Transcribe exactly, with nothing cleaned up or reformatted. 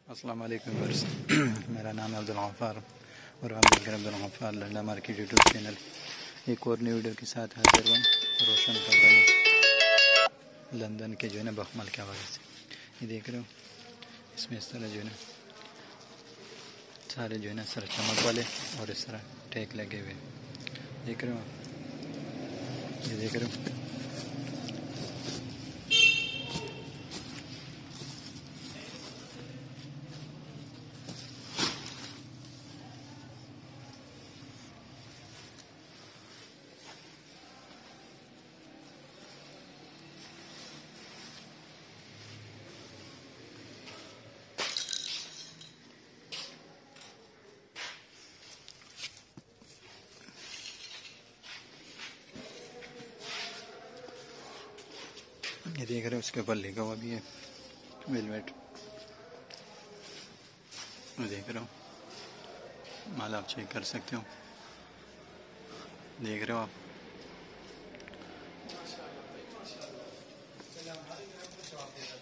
अस्सलाम वालेकुम व्यूअर्स। मेरा नाम है अब्दुल गफ्फार और आप देख रहे हैं Abdul Gaffar Landa market YouTube channel. एक और न्यू वीडियो के साथ हाजिर हूँ। रोशन कंपनी लंदन के जो है ना बखमल के हवाले से ये देख रहे हो। इसमें इस तरह जो है ना सारे जो है ना सर चमक वाले और इस तरह टैग लगे हुए देख रहे हो। ये देख रहे हो ये देख रहे हो उसके ऊपर लिखा हुआ भी है वेलवेट। देख रहे हो माल आप चेक कर सकते हो। देख रहे हो आप।